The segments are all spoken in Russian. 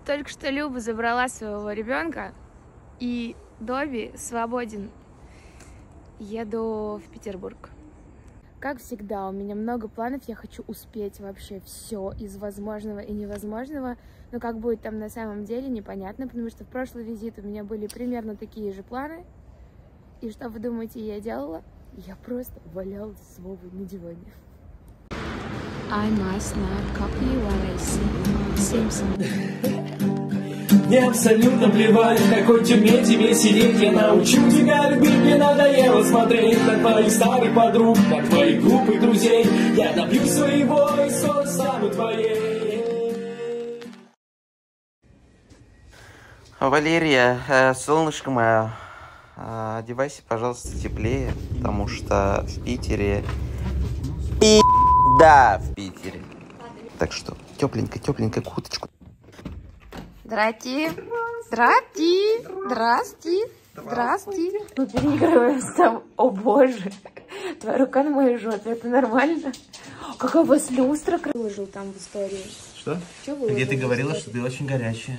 Только что Люба забрала своего ребенка, и Добби свободен. Еду в Петербург. Как всегда, у меня много планов, я хочу успеть вообще все из возможного и невозможного, но как будет там на самом деле, непонятно, потому что в прошлый визит у меня были примерно такие же планы. И что вы думаете, я делала? Я просто валялась с Вовой на диване. I must not copy what I see. Simpson. Мне абсолютно плевать, в какой тюрьме тебе сидеть. Я научу тебя любить, мне надоело смотреть на твоих старых подруг, на твоих глупых друзей. Я добьюсь своего и снова стану твоей. Валерия, солнышко мое, одевайся, пожалуйста, теплее, потому что в Питере... Да, в Питере. Так что тепленькая курточку. Здрасте. Здрасте. Здрасте. Здрасте. Мы переигрываем с тобой. О боже. Твоя рука на моей жопе. Это нормально? Какая у вас люстра. Выложил там в истории. Что? Где ты говорила, что ты очень горячая.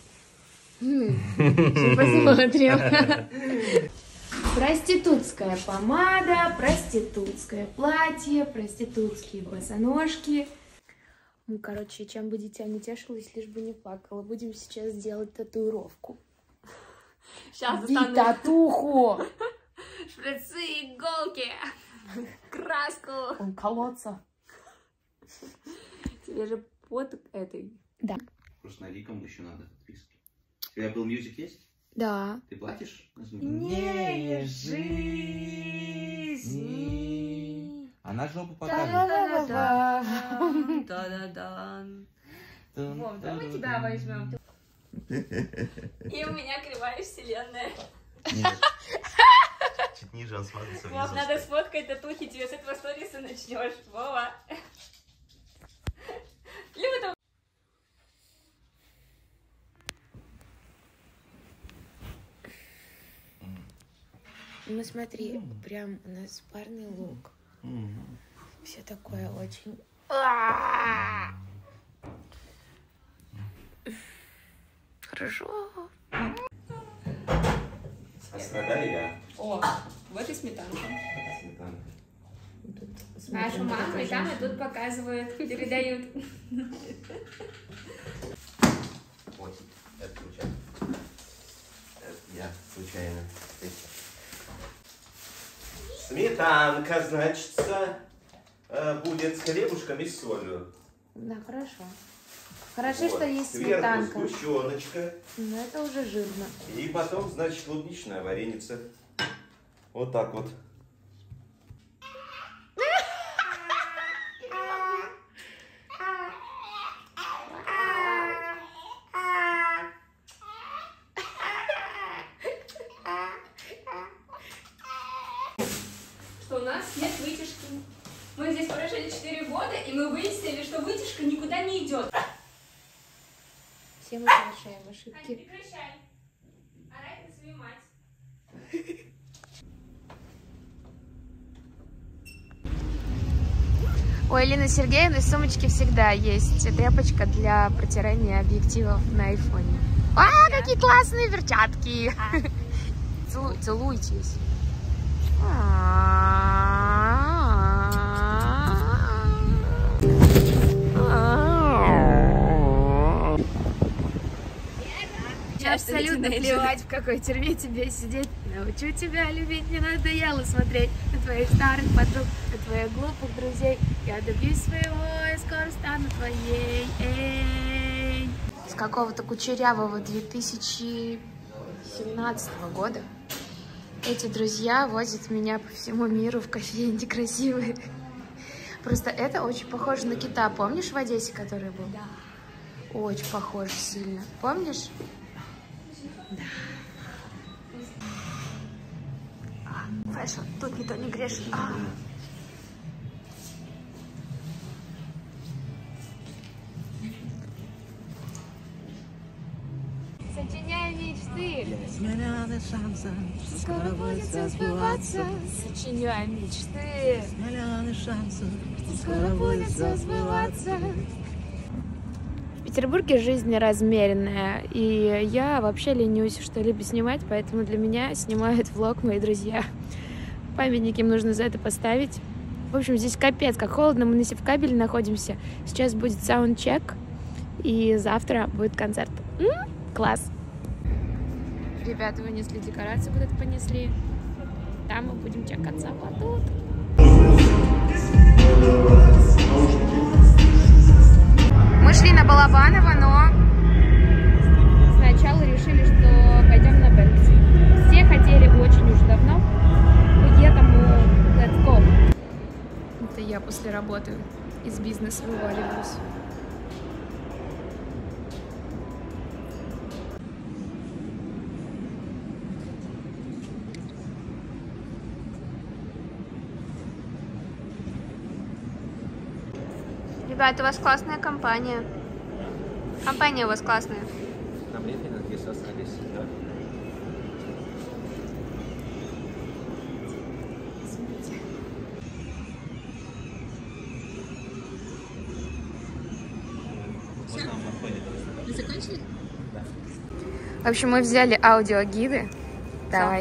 Посмотрим. Проститутская помада, проститутское платье, проститутские босоножки. Ну, короче, чем бы дитя не тешилось, лишь бы не плакала. Будем сейчас делать татуировку. Сейчас татуху! Шприцы, иголки, краску. Он колоться. Тебе же под этой. Да. Просто на ликом еще надо этот виски. У тебя Apple Music есть? Да. Ты платишь? Не жизни. Она жопу Вов, давай мы тебя возьмем. И у меня кривая вселенная. Нет. Чуть ниже он смотрится Вов, внизу. надо сфоткать татухи, тебе с этого сториса начнешь. Вова. Люба там. Ну смотри, прям у нас парный лук. Все такое очень... Хорошо. А страдали я? О, вот и сметанка. Сметанка. Нашу маму и там, и тут показывают, передают. Вот, это случайно. Это я случайно. Сметанка, значится, будет с хлебушком и с солью. Да, хорошо. Хорошо, Вот. что есть Сверху сметанка. сгущеночка. Но это уже жирно. И потом, значит, клубничная вареница. Вот так вот. Что у нас нет вытяжки. Мы здесь прожили 4 года, и мы выяснили, что вытяжка никуда не идет. Все мы совершаем Ань, ошибки. прекращай. Орать на свою мать. У Элины Сергеевны в сумочке всегда есть тряпочка для протирания объективов на айфоне. А, какие классные перчатки! Целуйтесь. Абсолютно плевать, в какой тюрьме тебе сидеть. Научу тебя любить, не надоело смотреть на твоих старых подруг, на твоих глупых друзей. Я добьюсь своего и скоро стану твоей. Эй. С какого-то кучерявого 2017 года эти друзья возят меня по всему миру в кофейни красивые. Просто это очень похоже на кита. Помнишь в Одессе, который был? Да. Очень похож сильно. Помнишь? Да. Фэшн, тут никто не грешит. Сочиняю мечты. Миллионы шансов, что Скоро будет все сбываться. Сочиняю мечты. Миллионы шансов, Скоро будет все сбываться. В Петербурге жизнь размеренная, и я вообще ленюсь что-либо снимать, поэтому для меня снимают влог мои друзья. Памятник им нужно за это поставить. В общем, здесь капец, как холодно, мы на Севкабеле находимся. Сейчас будет саундчек, и завтра будет концерт. Класс! Ребята вынесли декорацию, куда-то понесли. Там мы будем чекаться, а тут... Мы шли на Балабаново, но сначала решили, что пойдем на Бэнкси. Все хотели очень уж давно, поэтому let's go. Это я после работы из бизнеса вываливаюсь. Ребята, у вас классная компания. Компания у вас классная. Вы закончили? Да. В общем, мы взяли аудиогиды. Давай.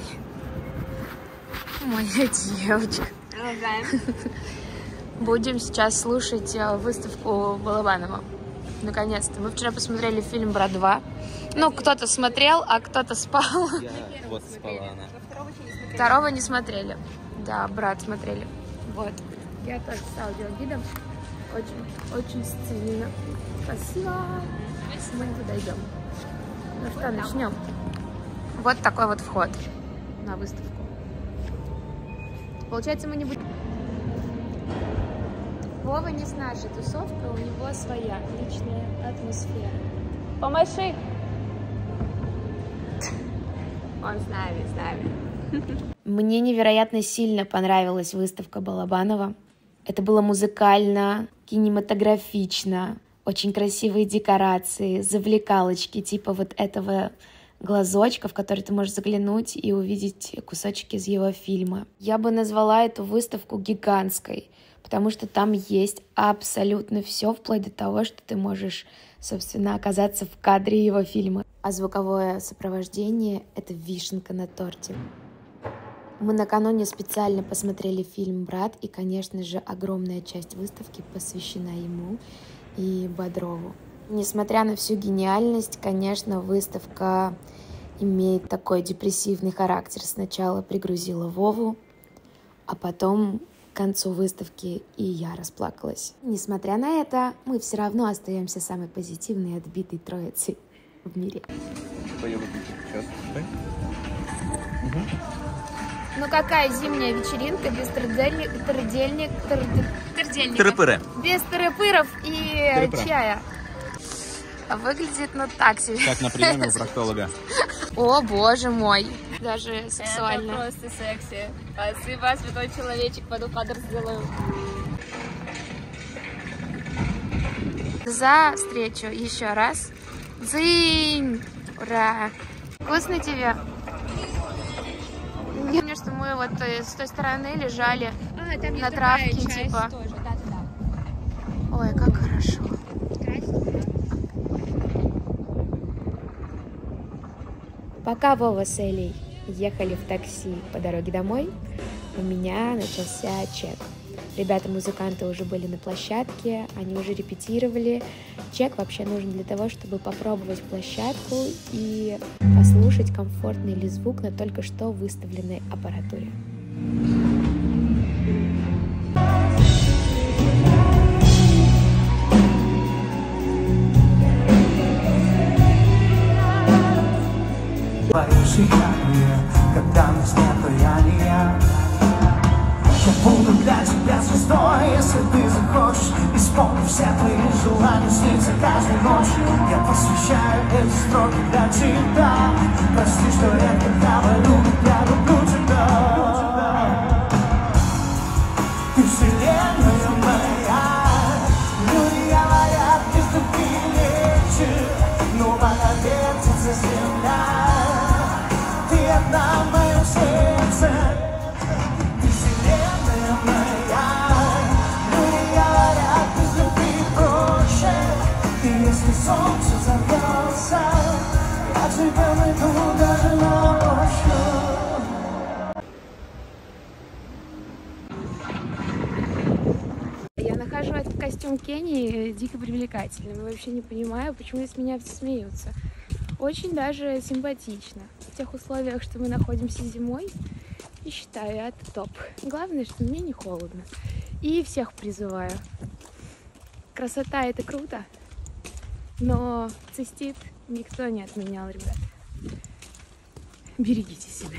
Моя девочка. Будем сейчас слушать выставку Балабанова. Наконец-то. Мы вчера посмотрели фильм «Брат 2». Ну, кто-то смотрел, а кто-то спал. Вот спала она. Второго не смотрели. Да, «Брат» смотрели. Вот. Я тоже с аудиогидом. Очень сценично. Спасибо. Мы туда идем. Ну что, начнем. Вот такой вот вход на выставку. Получается, мы не будем... Вова не с нашей тусовкой, у него своя личная атмосфера. Помаши! Он с нами. Мне невероятно сильно понравилась выставка Балабанова. Это было музыкально, кинематографично, очень красивые декорации, завлекалочки, типа вот этого глазочка, в который ты можешь заглянуть и увидеть кусочки из его фильма. Я бы назвала эту выставку гигантской, потому что там есть абсолютно все, вплоть до того, что ты можешь, собственно, оказаться в кадре его фильма. А звуковое сопровождение — это вишенка на торте. Мы накануне специально посмотрели фильм «Брат», и, конечно же, огромная часть выставки посвящена ему и Бодрову. Несмотря на всю гениальность, конечно, выставка имеет такой депрессивный характер. Сначала пригрузила Вову, а потом к концу выставки и я расплакалась. Несмотря на это, мы все равно остаемся самой позитивной и отбитой троицей в мире. Ну какая зимняя вечеринка без тырдельников, без тыры-пыров и чая. Выглядит, ну, так себе. Как на приеме у проктолога. О, боже мой. Даже сексуально. Это просто секси. Спасибо, святой человечек. Пойду кадр сделаю. За встречу еще раз. Дзынь! Ура! Вкусно тебе? Я помню, что мы вот с той стороны лежали на травке, типа. Тоже. Да. Ой, как хорошо. Пока Вова с Элей ехали в такси по дороге домой, у меня начался чек. Ребята-музыканты уже были на площадке, они уже репетировали. Чек вообще нужен для того, чтобы попробовать площадку и послушать, комфортный ли звук на только что выставленной аппаратуре. Когда нас нет влияния, я буду для тебя звездой, если ты захочешь. Исполню все твои желания, снится каждую ночь. Я посвящаю эти строки для тебя. Прости, что редко говорю, я люблю тебя. Ты вселенная моя. Люди говорят, без любви легче, но пока вертится земля, ты одна в моем сердце. Ты вселенная моя. Люди говорят, без любви проще. И если солнце закрылся, я тебя найду даже ночью. Я нахожу этот костюм Кении дико привлекательным. И вообще не понимаю, почему с меня все смеются. Очень даже симпатично. В тех условиях, что мы находимся зимой, и считаю, это топ. Главное, что мне не холодно. И всех призываю. Красота — это круто, но цистит никто не отменял, ребят. Берегите себя.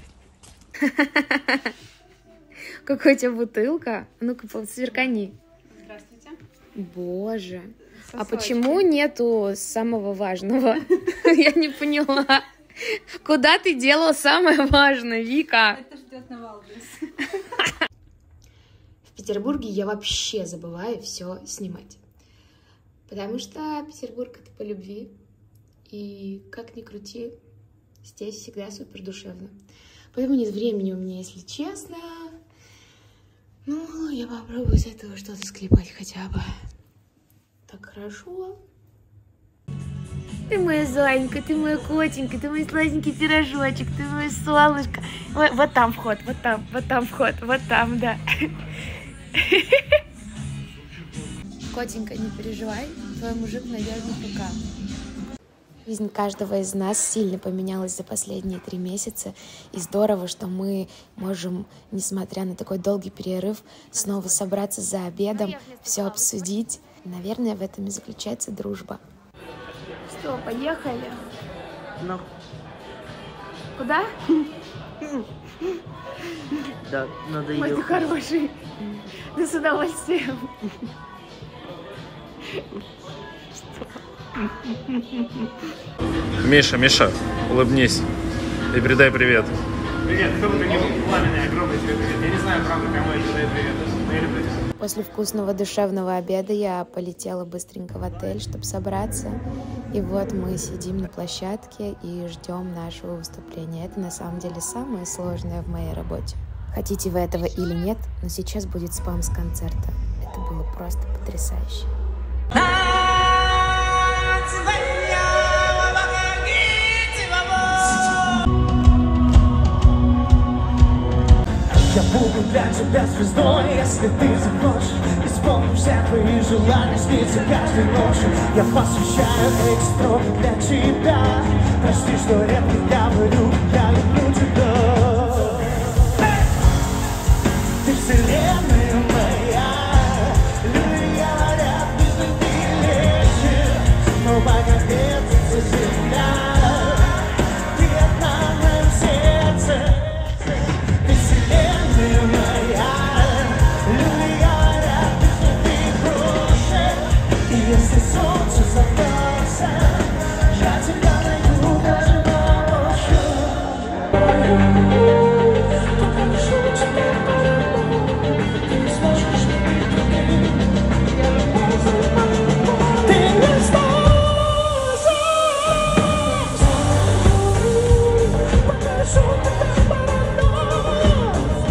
Какая у тебя бутылка? Ну-ка, сверкани. Здравствуйте. Боже. А почему нету самого важного? Я не поняла. Куда ты делала самое важное, Вика? Это ждет на Валберес. В Петербурге я вообще забываю все снимать. Потому что Петербург — это по любви. И как ни крути, здесь всегда супер душевно. Поэтому нет времени у меня, если честно. Ну, я попробую из этого что-то склепать хотя бы. Так хорошо. Ты моя зайенька, ты моя котенька, ты мой сладенький пирожочек, ты мое солнышко. Вот там вход, вот там вход, вот там, да. Котенька, не переживай, твой мужик надежный пока. Жизнь каждого из нас сильно поменялась за последние 3 месяца, и здорово, что мы можем, несмотря на такой долгий перерыв, снова собраться за обедом, все обсудить. Наверное, в этом и заключается дружба. Что, поехали? Ну, Куда? да, надо Мой ты ехать. хороший. Да с удовольствием. Миша, улыбнись и передай привет. Привет, кто бы то ни был, пламенный, огромный тебе привет. Я не знаю, правда, кому я передаю привет, но я люблю тебя. После вкусного душевного обеда я полетела быстренько в отель, чтобы собраться. И вот мы сидим на площадке и ждем нашего выступления. Это на самом деле самое сложное в моей работе. Хотите вы этого или нет, но сейчас будет спам с концерта. Это было просто потрясающе. Я буду для тебя звездой, если ты захочешь. Исполню все твои желания, снится каждой ночью. Я посвящаю эти строки для тебя. Прости, что редко говорю, я люблю тебя. Ты вселенная моя, люди говорят, будто ты лечишь, но пока бьется земля, ты одна в моем сердце. Ты вселенная моя, люди говорят, что ты крушишь. И если солнце закроется, я тебя найду даже ночью. Покажу тебе, ты не сможешь любить другим. Я люблю тебя, ты не сможешь. Покажу тебе паранойю.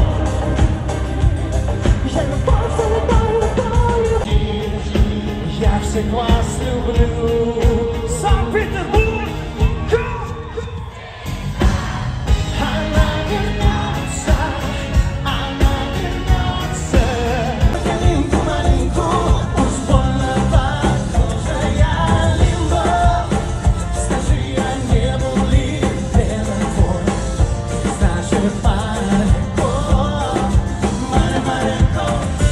Я любовь улыбаю. Я всех вас люблю. Санкт-Петербург. Она вернется, она вернется. Маленьку, пусть больно похожая любовь. Скажи, я не был ли верен твой? Значит, маленько, маленько.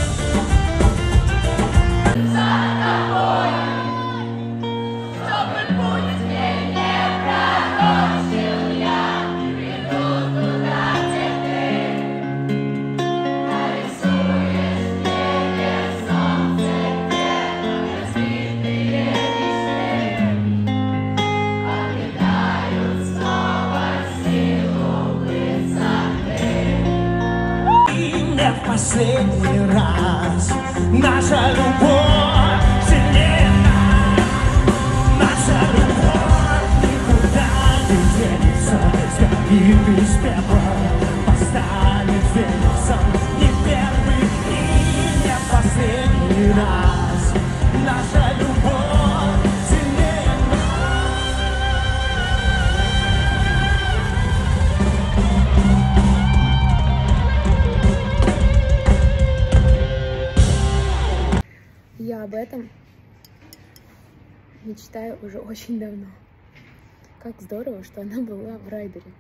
И не в последний раз наша любовь сильнее нас. Наша любовь никуда не денется. Сгорит из пепла, поставит фениксом. Не первый и не последний раз. Наша любовь сильнее. мечтаю уже очень давно. Как здорово, что она была в райдере.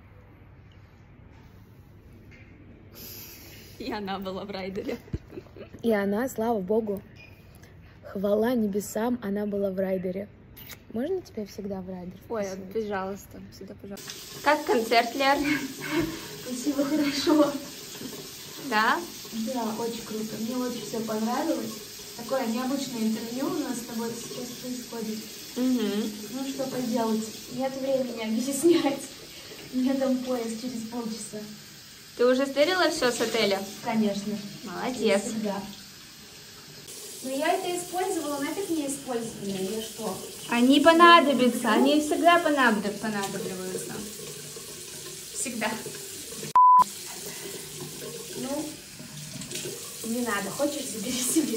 И она была в райдере. И она, слава богу, хвала небесам, она была в райдере. Можно тебя всегда в райдер? Ой, пожалуйста, сюда, пожалуйста. Как концерт, Лер? Спасибо, хорошо. Да? Да, очень круто. Мне очень все понравилось. Такое необычное интервью у нас с тобой сейчас происходит. Ну что поделать, нет времени объяснять. У меня там поезд через полчаса. Ты уже сверила все с отеля? Конечно. Молодец. Всегда. Но я это использовала, нафиг не использовали, или что? Они понадобятся, они всегда понадобливаются. Всегда. Ну, не надо, хочешь, забери себе.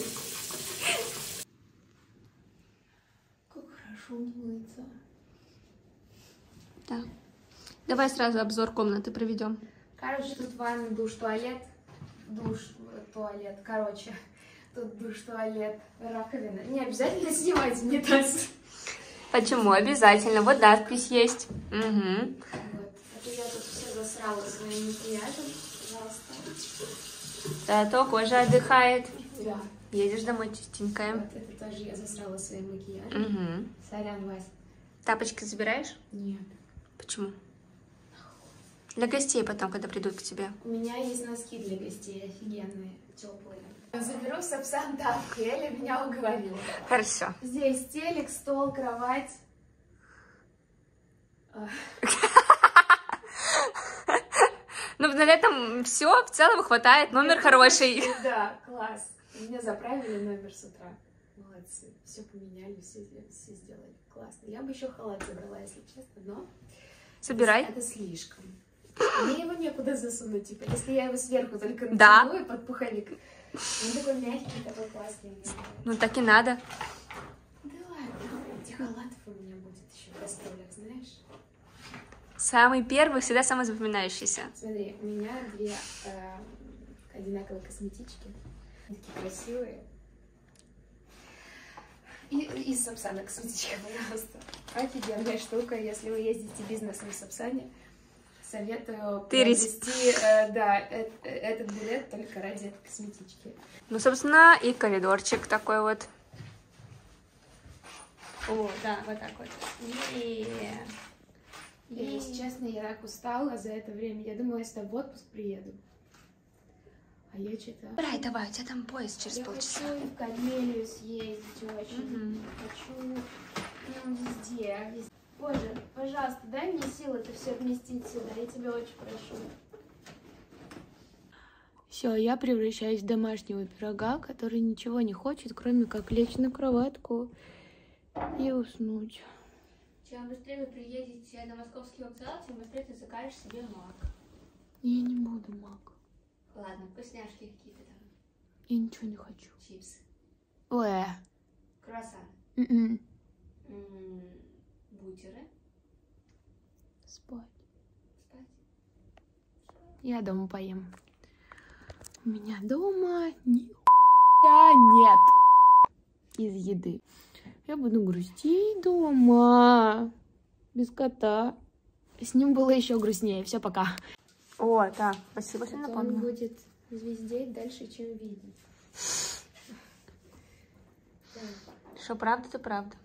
Как хорошо умыться. Да. Давай сразу обзор комнаты проведем. Короче, тут ванна, душ, туалет. Туалет, короче. Тут душ, туалет, раковина. Не обязательно снимать унитаз. Почему? Обязательно. Вот надпись есть. Угу. Вот. Это я тут все засрала своим макияжем. Пожалуйста. Зато кожа отдыхает. Да. Едешь домой чистенькая. Вот это тоже я засрала своим макияжем. Угу. Сорян, Вась. Тапочки забираешь? Нет. Почему? Для гостей потом, когда придут к тебе. У меня есть носки для гостей офигенные, теплые. Заберу сапсан тапки, Эля меня уговорила. Хорошо. Здесь телек, стол, кровать. Ну, на этом все, в целом хватает, номер хороший. Да, класс. Меня заправили номер с утра. Молодцы. Все поменяли, все сделали. Классно. Я бы еще халат забрала, если честно, но... Собирай. Это слишком. Мне его некуда засунуть, типа, если я его сверху только Да. натяну и под пуховик. Он такой мягкий, такой классный. Ну, так и надо. Да ладно, этих халатов у меня будет еще в гастролях, знаешь? Самый первый, всегда самый запоминающийся. Смотри, у меня две одинаковые косметички. Они такие красивые. И из Сапсана косметичка, пожалуйста. Офигенная штука, если вы ездите бизнесом в Сапсане. Советую приобрести этот билет только ради этой косметички. Ну, собственно, и коридорчик такой вот. О, да, вот так вот. Если честно, я так устала за это время. Я думала, я сюда в отпуск приеду. А я что-то... Давай, у тебя там поезд через полчаса. Я хочу в Кармелию съездить очень. Хочу везде. Боже, пожалуйста, дай мне силы это все вместить сюда. Я тебя очень прошу. Все, я превращаюсь в домашнего пирога, который ничего не хочет, кроме как лечь на кроватку и уснуть. Чем быстрее вы приедете на московский вокзал, тем быстрее ты закажешь себе мак. Я не буду мак. Ладно, вкусняшки какие-то там. Я ничего не хочу. Чипсы. Ой. Круассан. Бутеры. Спать. Я дома поем. У меня дома нихуя нет из еды. Я буду грустить дома. Без кота. С ним было еще грустнее. Все, пока. О, да, спасибо, что напомнила. Он будет звездеть дальше, чем видеть. Что правда, то правда.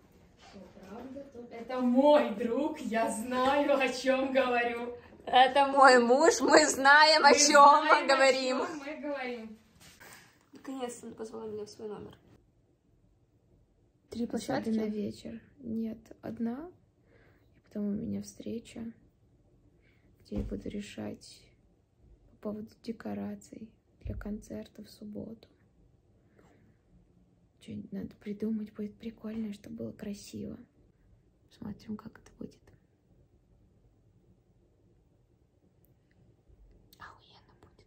Это мой друг, я знаю, о чем говорю. Это мой муж, мы знаем, о чем мы говорим. Наконец-то он позвал меня в свой номер. 3 площадки на вечер. Нет, одна. И потом у меня встреча, где я буду решать по поводу декораций для концерта в субботу. Что-нибудь надо придумать, будет прикольно, чтобы было красиво. Посмотрим, как это будет. Охуенно будет.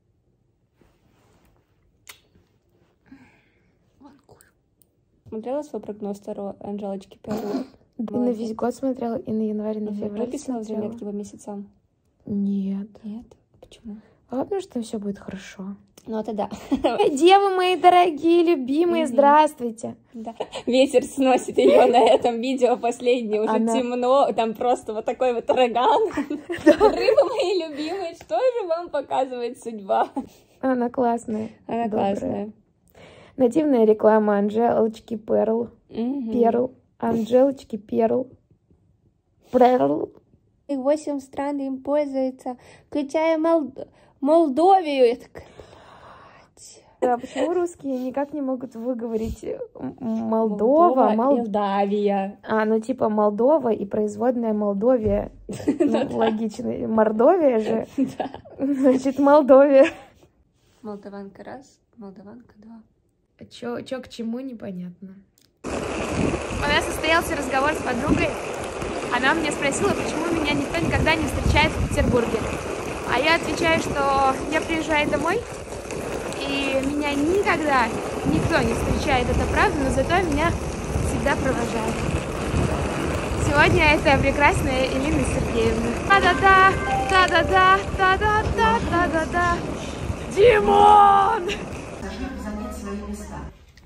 Вот кур. Смотрела свой прогноз Таро Анжелочки Перу? И на весь год смотрела, и на январь, и на февраль Выписала в смотрела. заметки по месяцам? Нет. Нет. Почему? А потому что там все будет хорошо. Ну это да. Девы мои дорогие, любимые, здравствуйте. Да. Ветер сносит ее на этом видео последнее, уже темно, там просто вот такой вот ураган. Рыбы мои любимые, что же вам показывает судьба? Она классная. Она классная. Нативная реклама Анжелочки Перл. Перл. Анжелочки Перл. Перл. 8 стран им пользуются, включая Молдовию. Я такая... Да, почему русские никак не могут выговорить Молдова, Молдавия. Ну типа Молдова и производная Молдовия. Логично. Мордовия же. Значит, Молдовия. Молдаванка раз, молдаванка два. Чё к чему, непонятно. У нас состоялся разговор с подругой. Она меня спросила, почему меня никто никогда не встречает в Петербурге. А я отвечаю, что я приезжаю домой, и меня никогда никто не встречает, это правда, но зато меня всегда провожают. Сегодня это прекрасная Элина Сергеевна. Та-да-да, та-да-да, та-да-да, та-да-да. Димон! Должны занять свои места.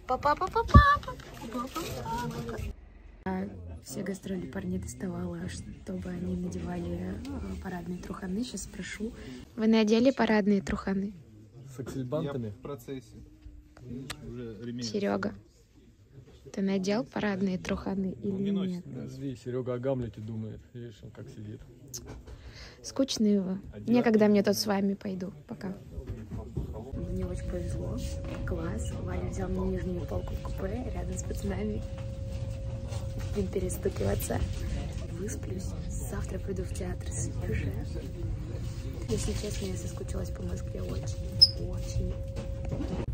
Все гастроли парней доставала, чтобы они надевали парадные труханы. Сейчас спрошу. Вы надели парадные труханы? С аксельбантами? Я в процессе. Серега, ты надел парадные труханы или нет? Подожди, Серега о Гамлете думает. Видишь, он как сидит. Скучные вы. Некогда мне тут с вами пойду. Пока. Мне очень повезло. Класс. Валя взял мне нижнюю полку в купе рядом с пацанами. Будем перестукиваться. Высплюсь. Завтра пойду в театр с сюжетом. Если честно, я соскучилась по Москве очень.